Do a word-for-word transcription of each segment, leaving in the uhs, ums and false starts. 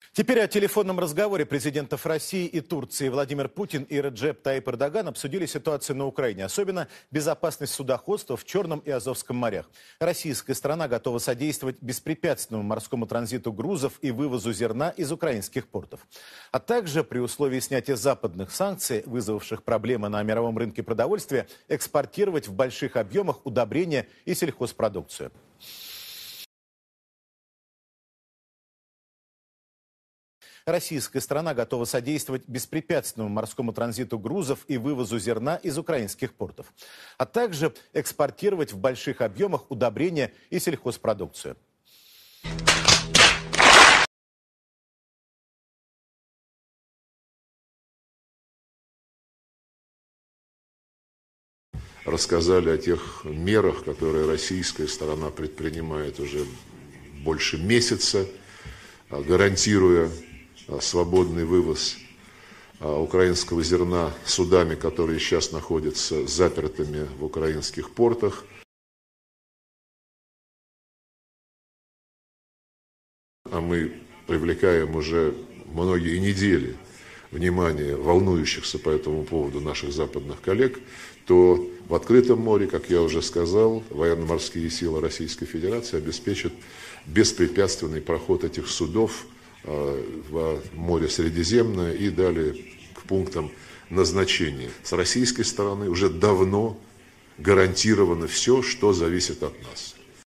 Теперь о телефонном разговоре президентов России и Турции. Владимир Путин и Реджеп Таyyip Эрдоган обсудили ситуацию на Украине, особенно безопасность судоходства в Черном и Азовском морях. Российская сторона готова содействовать беспрепятственному морскому транзиту грузов и вывозу зерна из украинских портов. А также при условии снятия западных санкций, вызвавших проблемы на мировом рынке продовольствия, экспортировать в больших объемах удобрения и сельхозпродукцию. Российская сторона готова содействовать беспрепятственному морскому транзиту грузов и вывозу зерна из украинских портов, а также экспортировать в больших объемах удобрения и сельхозпродукцию. Рассказали о тех мерах, которые российская сторона предпринимает уже больше месяца, гарантируя свободный вывоз украинского зерна судами, которые сейчас находятся запертыми в украинских портах. А мы привлекаем уже многие недели внимание волнующихся по этому поводу наших западных коллег, то в открытом море, как я уже сказал, военно-морские силы Российской Федерации обеспечат беспрепятственный проход этих судов в море Средиземное и далее к пунктам назначения. С российской стороны уже давно гарантировано все, что зависит от нас.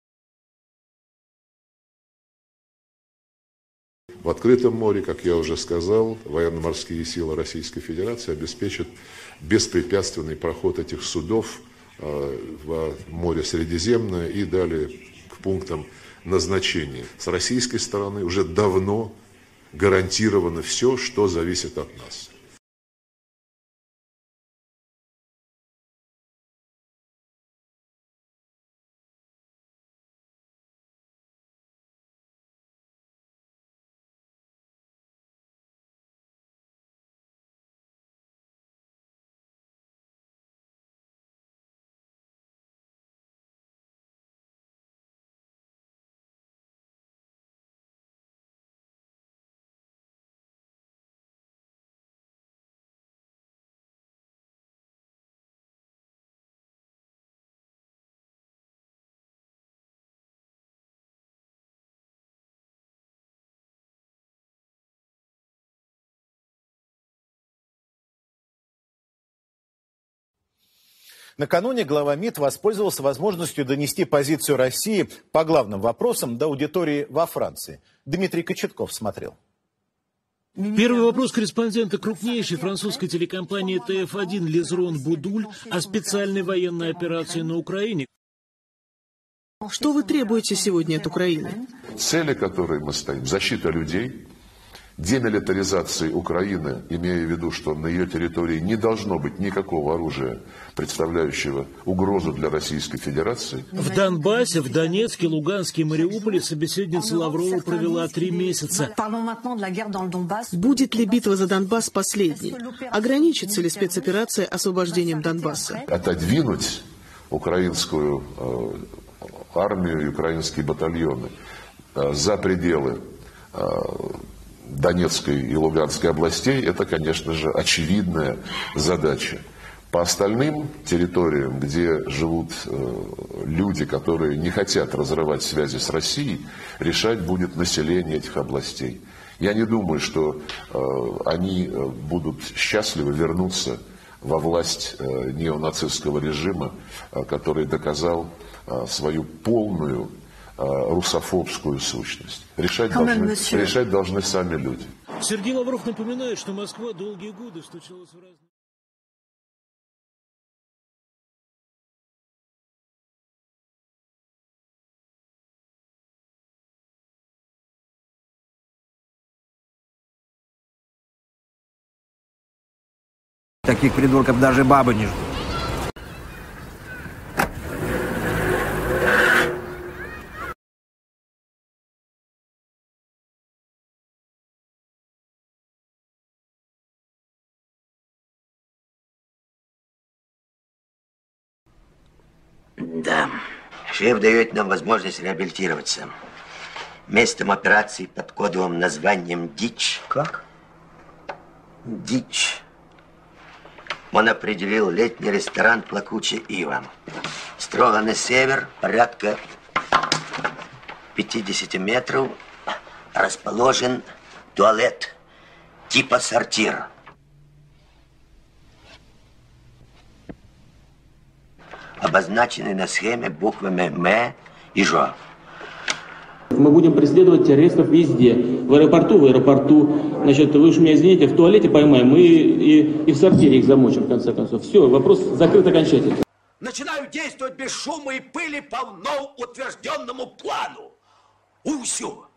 В открытом море, как я уже сказал, военно-морские силы Российской Федерации обеспечат беспрепятственный проход этих судов в море Средиземное и далее к пунктам назначения. С российской стороны уже давно гарантировано все, что зависит от нас. Накануне глава МИД воспользовался возможностью донести позицию России по главным вопросам до аудитории во Франции. Дмитрий Кочетков смотрел. Первый вопрос корреспондента крупнейшей французской телекомпании Т Ф один Лизрон Будуль о специальной военной операции на Украине. Что вы требуете сегодня от Украины? Цели, которые мы ставим, защита людей, демилитаризации Украины, имея в виду, что на ее территории не должно быть никакого оружия, представляющего угрозу для Российской Федерации. В Донбассе, в Донецке, Луганске и Мариуполе собеседница Лаврова провела три месяца. Будет ли битва за Донбасс последней? Ограничится ли спецоперация освобождением Донбасса? Отодвинуть украинскую э, армию и украинские батальоны э, за пределы э, Донецкой и Луганской областей, это, конечно же, очевидная задача. По остальным территориям, где живут э, люди, которые не хотят разрывать связи с Россией, решать будет население этих областей. Я не думаю, что э, они будут счастливы вернуться во власть э, неонацистского режима, э, который доказал э, свою полную русофобскую сущность. Решать должны, решать должны сами люди. Сергей Лавров напоминает, что Москва долгие годы стучалась в разные... Таких придурков даже бабы не ждут. Да, шеф дает нам возможность реабилитироваться. Местом операции под кодовым названием «Дичь». Как? «Дичь». Он определил летний ресторан «Плакучая ива». Строго на север, порядка пятьдесят метров, расположен туалет типа сортир. Обозначены на схеме буквами «М» и «Ж». Мы будем преследовать террористов везде. В аэропорту, в аэропорту. Значит, вы уж меня извините, в туалете поймаем, и, и, и в сортире их замочим, в конце концов. Все, вопрос закрыт окончательно. Начинаю действовать без шума и пыли по утвержденному плану. Усю!